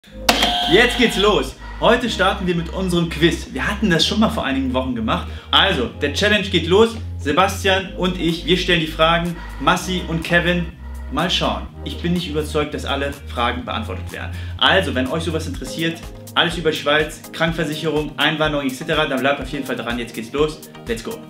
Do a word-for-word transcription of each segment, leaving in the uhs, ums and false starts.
Jetzt geht's los. Heute starten wir mit unserem Quiz. Wir hatten das schon mal vor einigen Wochen gemacht. Also, der Challenge geht los. Sebastian und ich, wir stellen die Fragen. Massi und Kevin, mal schauen. Ich bin nicht überzeugt, dass alle Fragen beantwortet werden. Also, wenn euch sowas interessiert, alles über die Schweiz, Krankenversicherung, Einwanderung et cetera, dann bleibt auf jeden Fall dran. Jetzt geht's los. Let's go.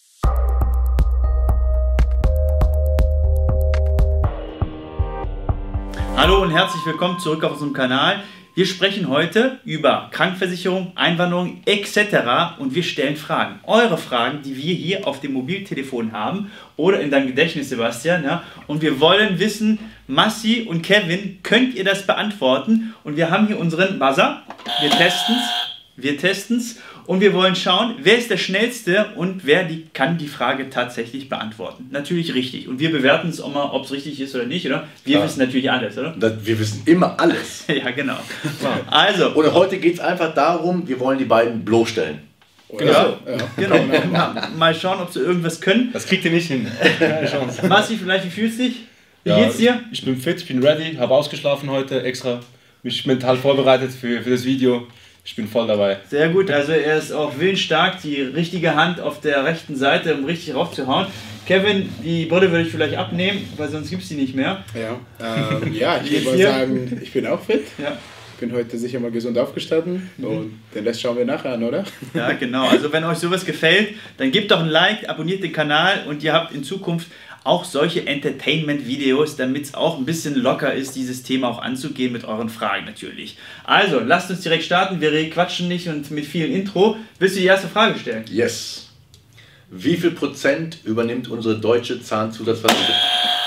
Hallo und herzlich willkommen zurück auf unserem Kanal. Wir sprechen heute über Krankenversicherung, Einwanderung et cetera und wir stellen Fragen. Eure Fragen, die wir hier auf dem Mobiltelefon haben oder in deinem Gedächtnis, Sebastian. Ja? Und wir wollen wissen, Massi und Kevin, könnt ihr das beantworten? Und wir haben hier unseren Buzzer. Wir testen es. Wir testen es. Und wir wollen schauen, wer ist der Schnellste und wer die, kann die Frage tatsächlich beantworten. Natürlich richtig. Und wir bewerten es auch mal, ob es richtig ist oder nicht, oder? Wir ja. wissen natürlich alles, oder? Das, wir wissen immer alles. Ja, genau. Also. Und heute geht es einfach darum, wir wollen die beiden bloßstellen. Genau. Ja, ja. Genau. Mal, mal schauen, ob sie irgendwas können. Das kriegt ihr nicht hin. Keine Chance. Massi, vielleicht, wie fühlst du dich? Wie ja, geht's dir? Ich, ich bin fit, ich bin ready, habe ausgeschlafen heute extra. Mich mental vorbereitet für, für das Video. Ich bin voll dabei. Sehr gut, also er ist auch willensstark, die richtige Hand auf der rechten Seite, um richtig raufzuhauen. Kevin, die Brille würde ich vielleicht abnehmen, weil sonst gibt es die nicht mehr. Ja, ähm, ja ich würde mal sagen, ich bin auch fit. Ja. Ich bin heute sicher mal gesund aufgestanden mhm. und den Rest schauen wir nachher an, oder? Ja, genau. Also wenn euch sowas gefällt, dann gebt doch ein Like, abonniert den Kanal und ihr habt in Zukunft auch solche Entertainment-Videos, damit es auch ein bisschen locker ist, dieses Thema auch anzugehen mit euren Fragen natürlich. Also, lasst uns direkt starten, wir quatschen nicht und mit viel Intro. Willst du die erste Frage stellen? Yes. Wie viel Prozent übernimmt unsere deutsche Zahnzusatzversicherung?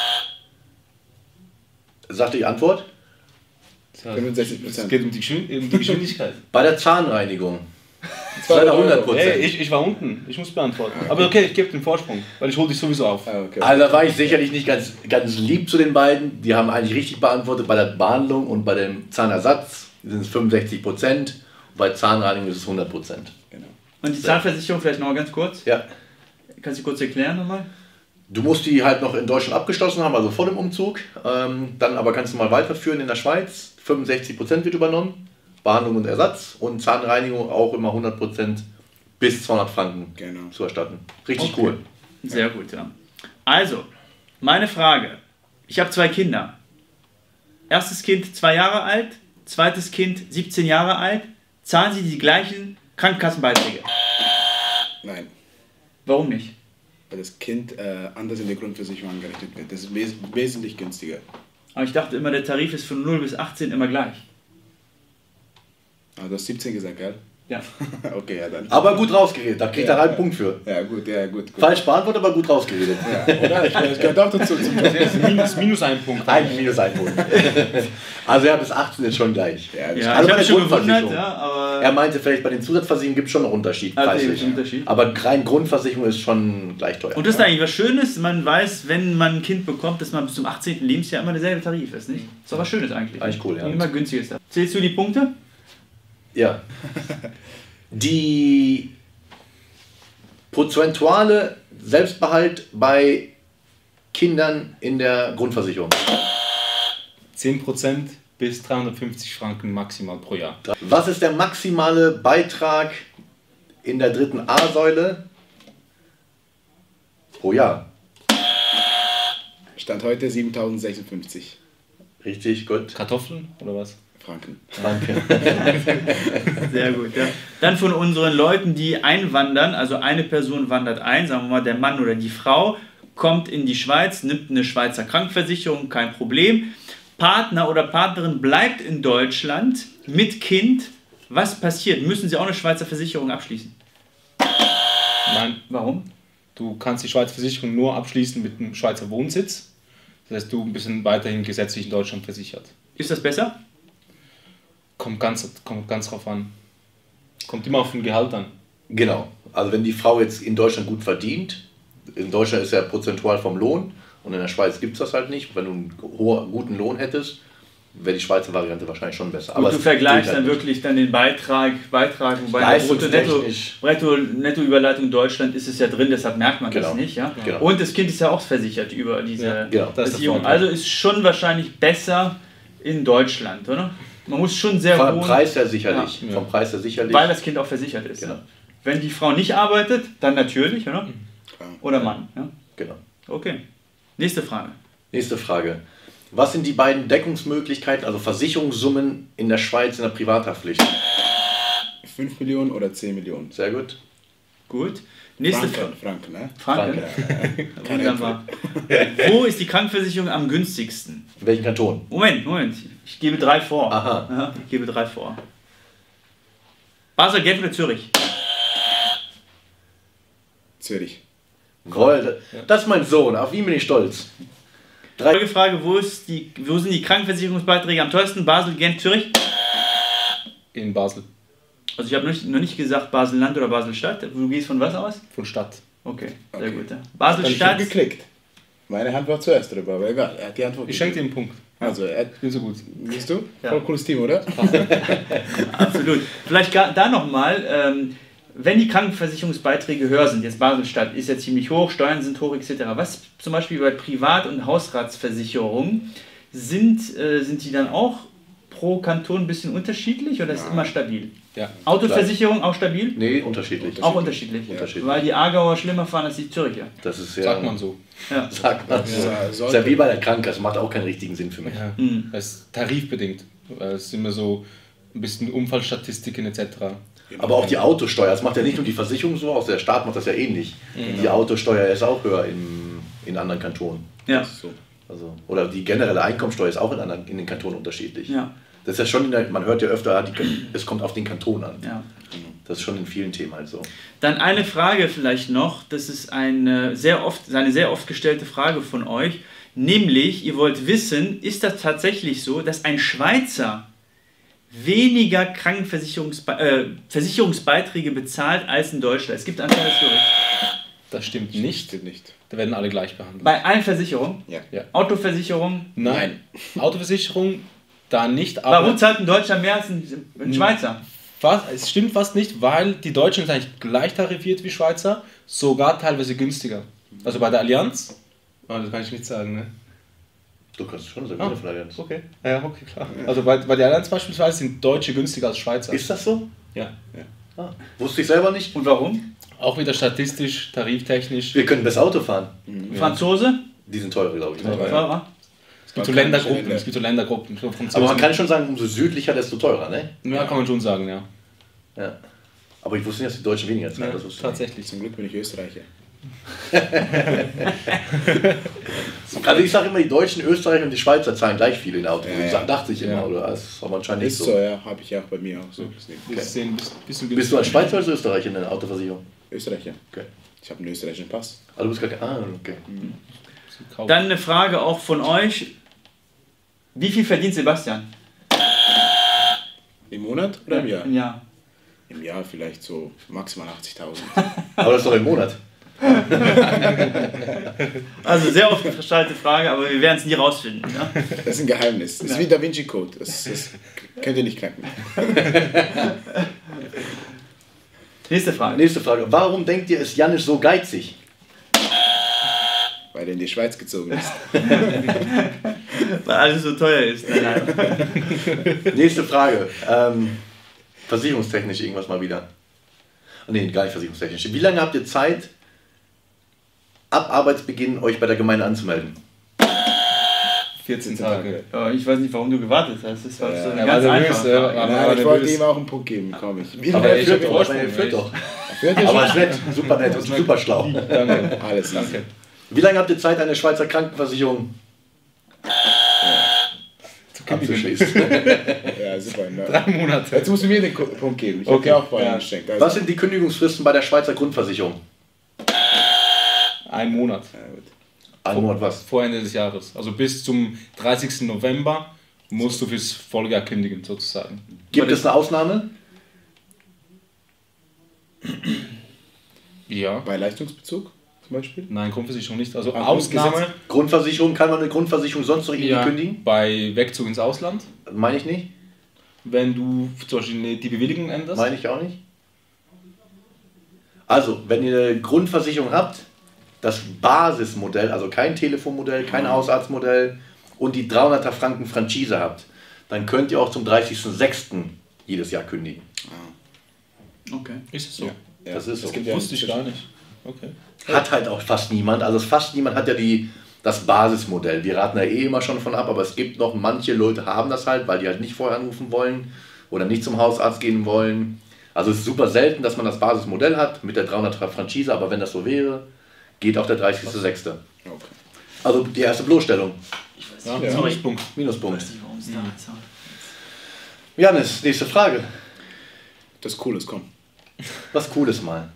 Sagt die Antwort? fünfundsechzig Prozent. Es geht um die, um die Geschwindigkeit. Bei der Zahnreinigung. hundert Prozent. Hey, ich, ich war unten, ich muss beantworten. Aber okay, ich gebe den Vorsprung, weil ich hole dich sowieso auf. Ah, okay. Also da war ich sicherlich nicht ganz, ganz lieb zu den beiden. Die haben eigentlich richtig beantwortet. Bei der Behandlung und bei dem Zahnersatz sind es fünfundsechzig Prozent. Und bei Zahnreinigung ist es hundert Prozent. Genau. Und die Zahnversicherung vielleicht noch mal ganz kurz? Ja. Kannst du kurz erklären nochmal? Du musst die halt noch in Deutschland abgeschlossen haben, also vor dem Umzug. Ähm, dann aber kannst du mal weiterführen in der Schweiz. fünfundsechzig Prozent wird übernommen. Behandlung und Ersatz und Zahnreinigung auch immer hundert Prozent bis zweihundert Franken genau. zu erstatten. Richtig Okay. cool. Sehr gut, ja. Also, meine Frage. Ich habe zwei Kinder. Erstes Kind zwei Jahre alt, zweites Kind siebzehn Jahre alt. Zahlen sie die gleichen Krankenkassenbeiträge? Nein, Warum nicht? weil das Kind äh, anders in der Grundversicherung angerechnet wird. Das ist wes wesentlich günstiger. Aber ich dachte immer, der Tarif ist von null bis achtzehn immer gleich. Ah, du hast siebzehn gesagt, gell? Ja. Okay, ja dann. Aber gut rausgeredet, da kriegt Ja, er einen ja. Punkt für. Ja, gut, ja, gut. gut. Falsch beantwortet, aber gut rausgeredet. Ja, oder? Ich, das gehört auch dazu. Zum Das ist minus, minus ein Punkt. Ein minus ein Punkt. Also ja, bis achtzehn ist schon gleich. Ja, das Ja, Also ich bei habe der mich schon Grundversicherung. gewundert, ja, aber... Er meinte vielleicht bei den Zusatzversicherungen gibt es schon einen Unterschied Ah, okay, preislich. einen Unterschied. Aber rein Grundversicherung ist schon gleich teuer. Und das ist eigentlich was Schönes, man weiß, wenn man ein Kind bekommt, dass man bis zum achtzehnten Lebensjahr immer derselbe Tarif ist, nicht? Das ist doch was Schönes eigentlich. Eigentlich cool, ja. Und immer günstiger ist das. Zählst du die Punkte? Ja. Die prozentuale Selbstbehalt bei Kindern in der Grundversicherung. zehn Prozent bis dreihundertfünfzig Franken maximal pro Jahr. Was ist der maximale Beitrag in der dritten A-Säule pro Jahr? Stand heute siebentausendsechsundfünfzig Richtig, gut. Kartoffeln oder was? Franken. Danke. Sehr gut, ja. Dann von unseren Leuten, die einwandern, also eine Person wandert ein, sagen wir mal der Mann oder die Frau, kommt in die Schweiz, nimmt eine Schweizer Krankenversicherung, kein Problem. Partner oder Partnerin bleibt in Deutschland mit Kind. Was passiert? Müssen sie auch eine Schweizer Versicherung abschließen? Nein, Warum? du kannst die Schweizer Versicherung nur abschließen mit einem Schweizer Wohnsitz. Das heißt, du bist weiterhin gesetzlich in Deutschland versichert. Ist das besser? Kommt ganz, kommt ganz drauf an. Kommt immer auf den Gehalt an. Genau. Also wenn die Frau jetzt in Deutschland gut verdient, in Deutschland ist ja prozentual vom Lohn und in der Schweiz gibt es das halt nicht. Wenn du einen hohen, guten Lohn hättest, wäre die Schweizer Variante wahrscheinlich schon besser. Aber Aber du es vergleichst gilt dann halt wirklich dann den Beitrag, Beitrag wobei in der Leistungstechnisch. Brutto-Netto-Überleitung Deutschland ist es ja drin, deshalb merkt man Genau. das nicht. Ja? Genau. Und das Kind ist ja auch versichert über diese Ja, genau. Das ist der Versicherung. Vorteil. Also ist schon wahrscheinlich besser in Deutschland, oder? man muss schon sehr Vom hohen, Preis her sicherlich. Ja. Vom Preis her sicherlich. weil das Kind auch versichert ist. Genau. Ne? Wenn die Frau nicht arbeitet, dann natürlich, oder? Oder Mann. Ja? Genau. Okay. Nächste Frage. Nächste Frage. Was sind die beiden Deckungsmöglichkeiten, also Versicherungssummen in der Schweiz in der Privathaftpflicht? fünf Millionen oder zehn Millionen? Sehr gut. Gut. Nächste Franken, Frage. Franken, ne? Franken. Franken. Wunderbar. Wo ist die Krankenversicherung am günstigsten? In welchem Kanton? Moment, Moment. Ich gebe drei vor. Aha. Ja, ich gebe drei vor. Basel, Genf oder Zürich? Zürich. Jawohl, das ist mein Sohn, auf ihn bin ich stolz. Drei. Folgefrage, wo, ist die, wo sind die Krankenversicherungsbeiträge am teuersten? Basel, Genf, Zürich? In Basel. Also ich habe noch nicht, noch nicht gesagt Basel-Land oder Basel-Stadt. Du gehst von was aus? Von Stadt. Okay, sehr Okay. gut. Ja. Dann ich Basel-Stadt. hab geklickt. Meine Hand war zuerst drüber, aber egal. Er hat die Antwort Ich schenke dir gegeben. einen Punkt. Also, er, Ich bin so gut. siehst du? Ja. Voll cooles Team, oder? Absolut. Vielleicht gar, da nochmal, ähm, wenn die Krankenversicherungsbeiträge höher sind, jetzt Basel-Stadt ist ja ziemlich hoch, Steuern sind hoch et cetera. Was zum Beispiel bei Privat- und Hausratsversicherungen, sind, äh, sind die dann auch pro Kanton ein bisschen unterschiedlich oder ist es immer stabil? Ja. Autoversicherung auch stabil? Nee, unterschiedlich. Auch unterschiedlich. Unterschiedlich. Weil die Aargauer schlimmer fahren als die Züricher. Das ist ja. Sagt man so. Ja. Sagt man so. Ja, Das ist ja wie bei der Krankenkasse, macht auch keinen richtigen Sinn für mich. Ja. Mhm. Das ist tarifbedingt. Weil es ist immer so ein bisschen Unfallstatistiken et cetera. Aber auch die Autosteuer, das macht ja nicht nur die Versicherung so aus, der Staat macht das ja ähnlich. Die Autosteuer ist auch höher in, in anderen Kantonen. Ja. So. Also, oder die generelle Einkommensteuer ist auch in, anderen, in den Kantonen unterschiedlich. Ja. Das ist ja schon, in der, man hört ja öfter, die, es kommt auf den Kanton an. Ja. Das ist schon in vielen Themen halt so. Dann eine Frage vielleicht noch, das ist eine sehr oft, eine sehr oft gestellte Frage von euch, nämlich, ihr wollt wissen, ist das tatsächlich so, dass ein Schweizer weniger Krankenversicherungsbe äh, Versicherungsbeiträge bezahlt als in Deutschland? Es gibt anscheinend das Gerücht. Das stimmt nicht. Stimmt nicht. Da werden alle gleich behandelt. Bei allen Versicherungen, Ja. Ja. Autoversicherung, Nein. Autoversicherung da nicht, aber warum zahlt ein Deutscher mehr als ein, ein Schweizer? fast, es stimmt fast nicht, weil die Deutschen sind eigentlich gleich tarifiert wie Schweizer, sogar teilweise günstiger. Also bei der Allianz, oh, das kann ich nicht sagen, ne? Du kannst schon sagen, Ah, von der Allianz. okay. Ja, okay, klar. Also bei, bei der Allianz beispielsweise sind Deutsche günstiger als Schweizer. Ist das so? Ja. Ah, wusste ich selber nicht. Und warum? Auch wieder statistisch, tariftechnisch. Wir können besser Auto fahren. Franzose? Die sind teurer, glaube ich. Ja. Teurer? Es gibt so Balkanische Ländergruppen, Länder. es gibt so Ländergruppen. So Franzosen. Aber man kann schon sagen, umso südlicher, desto teurer, ne? Ja, kann man schon sagen, ja. Ja. Aber ich wusste nicht, dass die Deutschen weniger zahlen. ja das wusste ich tatsächlich. Zum Glück bin ich Österreicher. nicht. Also ich sage immer, die Deutschen, Österreicher und die Schweizer zahlen gleich viel in Autos. Ja, ja. Das dachte ich immer, Ja. oder? Das ist aber anscheinend nicht Ist so. so, ja, habe ich ja auch bei mir auch so. Wir sehen ein bisschen, bisschen Bist du als Schweizer oder als Österreicher in der Autoversicherung? Österreicher. Okay. Ich habe einen österreichischen Pass. Ah, du bist gar kein. Ah, okay. Dann Dann eine Frage auch von euch. Wie viel verdient Sebastian? Im Monat oder im Jahr? Im Jahr. Im Jahr vielleicht so maximal achtzigtausend. Aber das ist doch im Monat. Also sehr oft gestaltete Frage, aber wir werden es nie rausfinden. Ja? Das ist ein Geheimnis. Das ist Ja. wie Da Vinci Code. Das, das könnt ihr nicht knacken. Nächste Frage. Nächste Frage. Warum denkt ihr, ist Janis so geizig? Weil er in die Schweiz gezogen ist. Weil alles so teuer ist. Nein, nein. Nächste Frage. Ähm, versicherungstechnisch irgendwas mal wieder. Oh, nee, gar nicht versicherungstechnisch. Wie lange habt ihr Zeit, ab Arbeitsbeginn euch bei der Gemeinde anzumelden? vierzehn Tage. Ja, ich weiß nicht, warum du gewartet hast. Das war so eine Ja, ganz weil er einfache nervös, Frage. ja. Aber Nein, ich der wollte will ihm auch einen Punkt geben. Komm ich. Aber Er ich führt hab doch, Vorsprung, er führt echt. doch. Führt er Aber schon? ist nett, super nett und super schlau. Danke. Alles Danke. Danke. Wie lange habt ihr Zeit, eine Schweizer Krankenversicherung abzuschließen? Ja, super. Na. Drei Monate. Jetzt musst du mir den Ko- Punkt geben. Ich habe Okay. dir auch vorher Ja. geschenkt. Also, Was sind die Kündigungsfristen bei der Schweizer Grundversicherung? Ein Monat. ja, gut. Ein Monat was? Vor Ende des Jahres. Also bis zum dreißigsten November musst du fürs Folgejahr kündigen, sozusagen. Gibt es eine Ausnahme? Ja. Bei Leistungsbezug zum Beispiel? Nein, Grundversicherung nicht. Also Ah, Ausnahme. Grundgesetz. Grundversicherung, kann man eine Grundversicherung sonst noch irgendwie Ja, kündigen? bei Wegzug ins Ausland. Meine ich nicht. Wenn du zum Beispiel die Bewilligung änderst. Meine ich auch nicht. Also, wenn ihr eine Grundversicherung habt, das Basismodell, also kein Telefonmodell, kein Hausarztmodell und die dreihunderter Franken Franchise habt, dann könnt ihr auch zum dreißigsten sechsten jedes Jahr kündigen. Okay. Ist es so? Ja. Ja. Das ist so. Es gibt ja Wusste ich gar nicht. Okay. Hat halt auch fast niemand. Also fast niemand hat ja die, das Basismodell. Wir raten da eh immer schon von ab, aber es gibt noch, manche Leute haben das halt, weil die halt nicht vorher anrufen wollen oder nicht zum Hausarzt gehen wollen. Also es ist super selten, dass man das Basismodell hat mit der dreihundert Franchise, aber wenn das so wäre, geht auch der dreißigste sechste Okay. Also die erste Bloßstellung. Ich weiß Ja, nicht, ja. sorry. Minuspunkt. Ich Minuspunkt. weiß nicht, warum es da ist. Janis, nächste Frage. Das Cooles, komm. Was Cooles mal.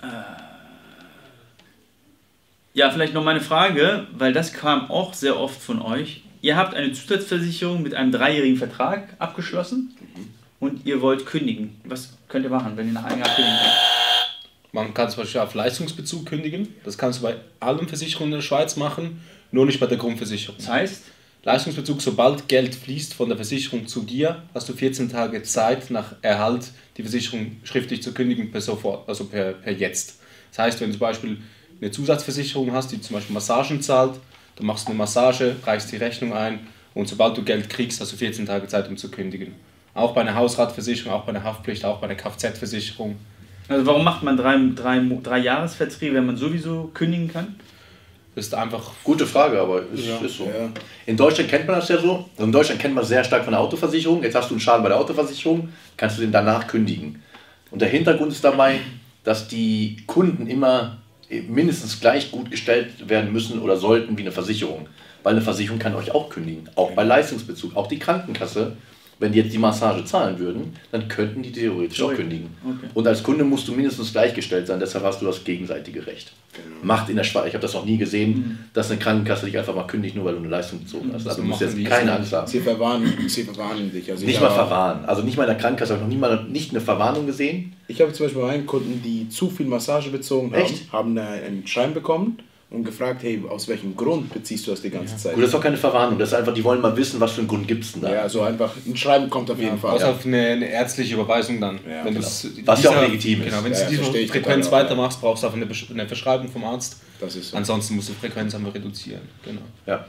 Ja, vielleicht noch meine Frage, weil das kam auch sehr oft von euch. Ihr habt eine Zusatzversicherung mit einem dreijährigen Vertrag abgeschlossen und ihr wollt kündigen. Was könnt ihr machen, wenn ihr nach einem Jahr kündigen könnt? Man kann zum Beispiel auf Leistungsbezug kündigen. Das kannst du bei allen Versicherungen in der Schweiz machen, nur nicht bei der Grundversicherung. Das heißt, Leistungsbezug, sobald Geld fließt von der Versicherung zu dir, hast du vierzehn Tage Zeit nach Erhalt, die Versicherung schriftlich zu kündigen per sofort, also per, per jetzt. Das heißt, wenn du zum Beispiel eine Zusatzversicherung hast, die zum Beispiel Massagen zahlt, dann machst du eine Massage, reichst die Rechnung ein und sobald du Geld kriegst, hast du vierzehn Tage Zeit, um zu kündigen. Auch bei einer Hausratversicherung, auch bei einer Haftpflicht, auch bei einer Kfz-Versicherung. also warum macht man drei, drei, drei Jahresverträge, wenn man sowieso kündigen kann? Das ist einfach... Gute Frage, aber ist, Ja. ist so. Ja. In Deutschland kennt man das ja so. Also in Deutschland kennt man es sehr stark von der Autoversicherung. Jetzt hast du einen Schaden bei der Autoversicherung, kannst du den danach kündigen. Und der Hintergrund ist dabei, dass die Kunden immer mindestens gleich gut gestellt werden müssen oder sollten wie eine Versicherung. Weil eine Versicherung kann euch auch kündigen, auch bei Leistungsbezug. Auch die Krankenkasse, wenn die jetzt die Massage zahlen würden, dann könnten die theoretisch auch Okay. kündigen. Okay. Und als Kunde musst du mindestens gleichgestellt sein, deshalb hast du das gegenseitige Recht. Macht in der Schweiz, ich habe das noch nie gesehen, dass eine Krankenkasse dich einfach mal kündigt, nur weil du eine Leistung bezogen hast. Also du musst machen die jetzt keine so. Angst haben. Sie verwarnen, sie verwarnen dich. Also Nicht ich mal habe- verwarnen. Also nicht mal in der Krankenkasse habe ich noch nie mal nicht eine Verwarnung gesehen. Ich habe zum Beispiel einen Kunden, die zu viel Massage bezogen Echt? haben, haben einen Schein bekommen und gefragt, hey, aus welchem Grund beziehst du das die ganze Zeit? Gut, das ist doch keine Verwarnung. Das ist einfach, die wollen mal wissen, was für einen Grund gibt es denn da. Ja, so einfach ein Schreiben kommt auf jeden Fall. Außer auf eine, eine ärztliche Überweisung dann. Ja, wenn genau. du's- Was ja auch dieser- legitim ist. Genau, wenn Ja, du ja, diese verstehe ich Frequenz total auch, weitermachst, brauchst du einfach eine, Besch- eine Verschreibung vom Arzt. Das ist so. Ansonsten musst du die Frequenz einfach reduzieren. Genau. Ja.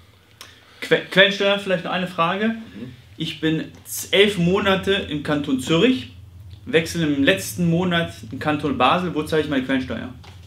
Que Quellensteuer, vielleicht noch eine Frage. Ich bin elf Monate im Kanton Zürich, wechsle im letzten Monat im Kanton Basel. Wo zahle ich meine Quellensteuer?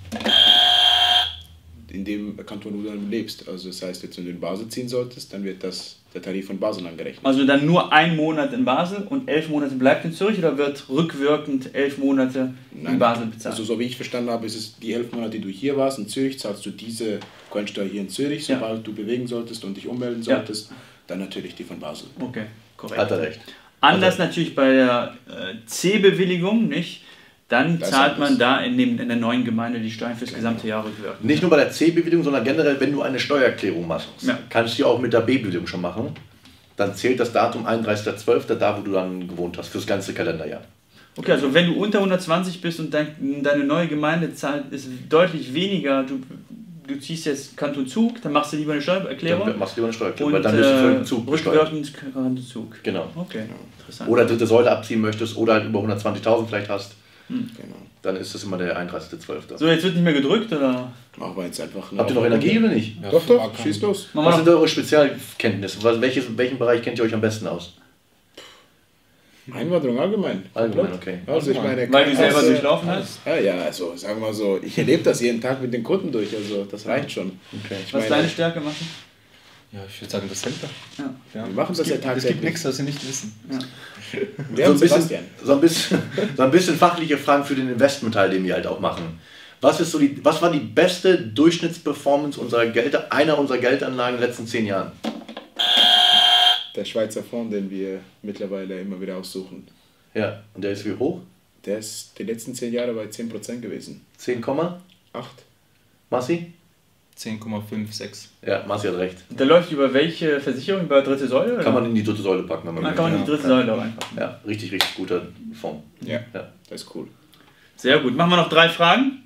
In dem Kanton, wo du dann lebst. Also das heißt, jetzt wenn du in Basel ziehen solltest, dann wird das der Tarif von Basel angerechnet. Also dann nur ein Monat in Basel und elf Monate bleibt in Zürich oder wird rückwirkend elf Monate in Nein. Basel bezahlt? Also so wie ich verstanden habe, ist es die elf Monate, die du hier warst in Zürich, zahlst du diese Quellensteuer hier in Zürich. Ja. Sobald du bewegen solltest und dich ummelden Ja. solltest, dann natürlich die von Basel. Okay, korrekt. Hat er recht. Anders natürlich bei der äh, C-Bewilligung, nicht? Dann Das ist zahlt man anders. da in, dem, in der neuen Gemeinde die Steuern fürs gesamte Jahr rückwirkend. Nicht nur bei der C-Bewilligung, sondern generell, wenn du eine Steuererklärung machst, Ja. kannst du die auch mit der B-Bewilligung schon machen. Dann zählt das Datum einunddreißigster zwölfter da, wo du dann gewohnt hast, fürs ganze Kalenderjahr. Okay, also wenn du unter hundertzwanzig bist und dein, deine neue Gemeinde zahlt ist deutlich weniger, du, du ziehst jetzt Kanton Zug, dann machst du lieber eine Steuererklärung Dann machst du lieber eine Steuererklärung, und weil dann bist du für äh, den Zug besteuert. rückwirkend Kanton Zug. Genau. Okay, interessant. Oder dritte Säule abziehen möchtest oder halt über hundertzwanzigtausend vielleicht hast, Genau. dann ist das immer der einunddreißigster zwölfter So, jetzt wird nicht mehr gedrückt, oder? Machen wir jetzt einfach. Habt ihr noch Energie oder nicht? Ja, Doch, doch, Frage. schieß los. Machen Was wir sind noch, eure Spezialkenntnisse? Was, welches, in welchem Bereich kennt ihr euch am besten aus? Einwanderung allgemein. Allgemein, Komplett. okay. Also ich meine, weil du selber Krankenkasse- durchlaufen hast? Ja, ja, also sagen wir mal so, ich erlebe das jeden Tag mit den Kunden durch, also das reicht schon. Okay. Ich Was ist meine, deine Stärke, machen? Ja, ich würde sagen, das Center. Ja. Ja. Wir machen es das ja gibt, Es gibt tagtäglich. nichts, was sie nicht wissen. Ja. Wir So haben ein, bisschen, Sebastian. so, ein bisschen, so ein bisschen fachliche Fragen für den Investmentteil, den wir halt auch machen. Was, ist so die, was war die beste Durchschnittsperformance unserer Geld, einer unserer Geldanlagen in den letzten zehn Jahren? Der Schweizer Fonds, den wir mittlerweile immer wieder aussuchen. Ja, und der ist wie hoch? Der ist die letzten zehn Jahre bei zehn Prozent gewesen. zehn, acht. Massi? zehn Komma fünf sechs. Ja, Massi hat recht. Der läuft über welche Versicherung? Über dritte Säule? Oder? Kann man in die dritte Säule packen, wenn man Ah, möchte. kann man in die dritte Säule auch einfach. Ja, richtig, richtig guter Fonds. Ja, Ja. das ist cool. Sehr gut. Machen wir noch drei Fragen.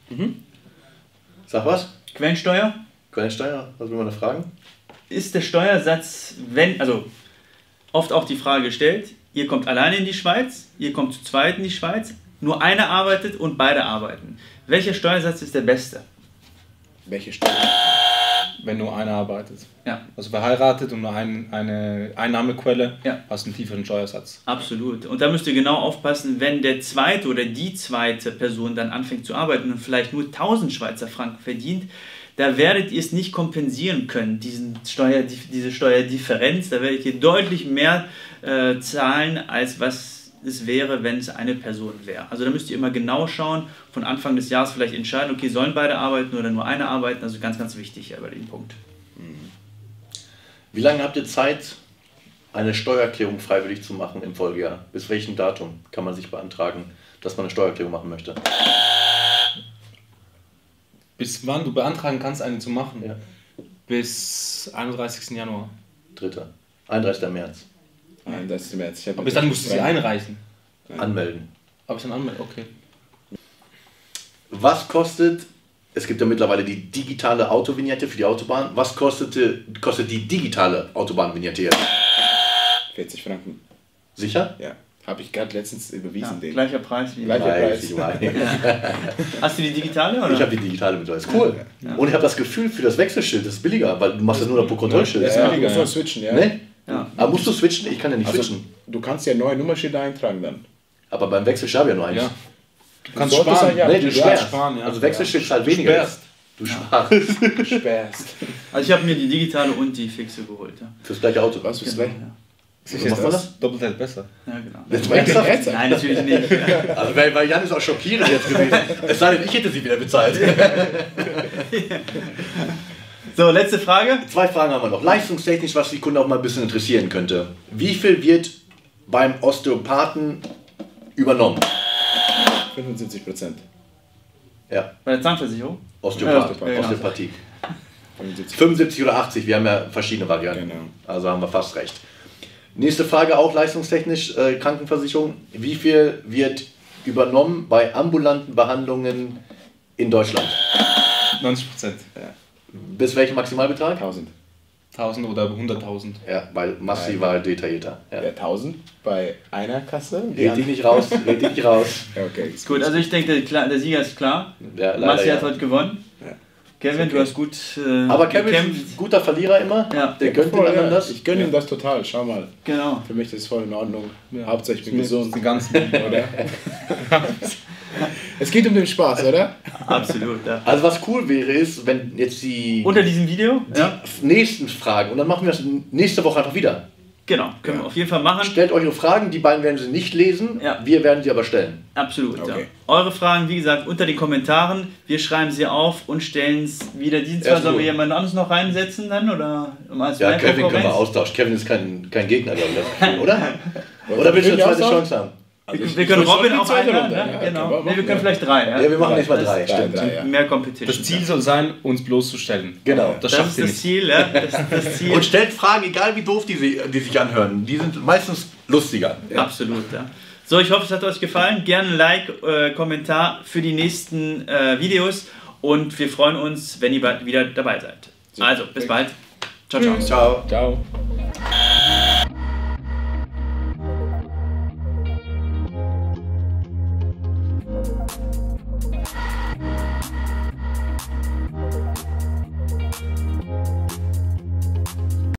Sag was? Quellensteuer. Quellensteuer, was will man da fragen? Ist der Steuersatz, wenn, also oft auch die Frage gestellt, ihr kommt alleine in die Schweiz, ihr kommt zu zweit in die Schweiz, nur einer arbeitet und beide arbeiten. Welcher Steuersatz ist der beste? Welche Steuer? wenn nur einer arbeitet. Ja. Also verheiratet und nur ein, eine Einnahmequelle, Ja. hast du einen tieferen Steuersatz. Absolut. Und da müsst ihr genau aufpassen, wenn der zweite oder die zweite Person dann anfängt zu arbeiten und vielleicht nur tausend Schweizer Franken verdient, da werdet ihr es nicht kompensieren können, diesen Steuer, diese Steuerdifferenz. Da werdet ihr deutlich mehr äh, zahlen, als was es wäre, wenn es eine Person wäre. Also da müsst ihr immer genau schauen, von Anfang des Jahres vielleicht entscheiden, okay, sollen beide arbeiten oder nur eine arbeiten. Also ganz, ganz wichtig bei dem Punkt. Wie lange habt ihr Zeit, eine Steuererklärung freiwillig zu machen im Folgejahr? Bis welchem Datum kann man sich beantragen, dass man eine Steuererklärung machen möchte? Bis wann du beantragen kannst, eine zu machen? Ja. Bis einunddreißigsten Januar. Dritter. einunddreißigsten März. Nein, das ist März. Ich hab Aber bis dann musst du sie einreichen. Anmelden. Aber ich dann anmelden, okay. Was kostet, es gibt ja mittlerweile die digitale Autovignette für die Autobahn, was kostete, kostet die digitale Autobahnvignette jetzt? vierzig Franken. Sicher? Ja. Habe ich gerade letztens überwiesen. Ja, den. gleicher Preis wie Gleicher Preis. Ich weiß. Hast du die digitale oder? Ich habe die digitale mit, das ist cool. Ja. Und ich habe das Gefühl, für das Wechselschild, das ist billiger, weil du machst das nur noch pro Kontrollschild. Ja, Ja, ja, billiger, du musst ja. noch switchen, ja. Ne? Ja. Aber musst du switchen? Ich kann ja nicht Also, switchen. du kannst ja neue Nummerschilder eintragen dann. Aber beim Wechselschild habe ich ja nur eins. Ja. Du kannst solltest sparen. ja- Nee, du Ja, sperrst. sparen, ja. Also Wechselschild ist halt weniger. sperrst. Du sparst. Du sperrst. Also ich habe mir die digitale und die fixe geholt. Ja, Fürs gleiche Auto. Was fürs genau, gleich? ja. Sicher Was ist war das das? doppelt hält besser. Ja, genau. Das war extra. Nein, natürlich nicht. Also weil, weil Jan ist auch schockierend jetzt gewesen. Es sei denn, ich hätte sie wieder bezahlt. So, letzte Frage. Zwei Fragen haben wir noch. Leistungstechnisch, was die Kunden auch mal ein bisschen interessieren könnte. Wie viel wird beim Osteopathen übernommen? fünfundsiebzig Prozent. Ja, Bei der Zahnversicherung? Osteopath, Ja, genau. Osteopathie. fünfundsiebzig. fünfundsiebzig oder achtzig, wir haben ja verschiedene Varianten. Genau. Also haben wir fast recht. Nächste Frage auch leistungstechnisch, äh, Krankenversicherung. Wie viel wird übernommen bei ambulanten Behandlungen in Deutschland? neunzig Prozent. Bis welchem Maximalbetrag? tausend. tausend oder hunderttausend. Ja, weil Massi war detaillierter. Ja. Ja, tausend bei einer Kasse. Die Red dich nicht raus, red dich nicht raus. Ja, okay. Ist Gut, also ich denke, der, der Sieger ist klar. Ja, leider, Massi ja. hat heute gewonnen. Ja. Kevin, okay. du hast gut äh, Aber Kevin ist ein gekämpft. guter Verlierer immer. Ja. Der gönnt den Voll, anderen ja. das. Ich gönne ihm das total. Schau mal. Genau. Für mich ist das voll in Ordnung. Ja. Hauptsache ich bin gesund. Den ganzen Oder? Es geht um den Spaß, oder? Absolut, ja. Also was cool wäre ist, wenn jetzt die, Unter diesem Video? die Ja. nächsten Fragen, und dann machen wir das nächste Woche einfach wieder. Genau, können Ja. wir auf jeden Fall machen. Stellt eure Fragen, die beiden werden sie nicht lesen, Ja. wir werden sie aber stellen. Absolut, ja. Okay. Eure Fragen, wie gesagt, unter den Kommentaren. Wir schreiben sie auf und stellen es wieder. Diesen Ja, zwei sollen wir gut. jemand anderes noch reinsetzen dann? Oder um als Ja, Kevin können wir Live-Konkurrenz? austauschen. Kevin ist kein, kein Gegner, glaube ich, das Gefühl, oder? Oder willst du eine Können wir zweite austauschen? Chance haben? Also Wir, ich- wir ich können versuche Robin die auch zweite einladen, Runde. ne? Ja, Genau. können wir Nee, wir machen, können ja. vielleicht drei. Ja, Ja, wir machen Drei. nächstes Mal Das- drei, drei, stimmt. drei, ja. Mehr Competition. Das Ziel soll sein, uns bloßzustellen. Genau. Das, Das schafft ist ihr das nicht. Ziel, ja. Das ist das Ziel. Und stellt Fragen, egal wie doof die, sie- die sich anhören. Die sind meistens lustiger. Absolut, ja. So, ich hoffe, es hat euch gefallen. Gerne ein Like, äh, Kommentar für die nächsten äh, Videos und wir freuen uns, wenn ihr bald wieder dabei seid. Also, bis bald. Ciao, ciao. Ciao. Ciao.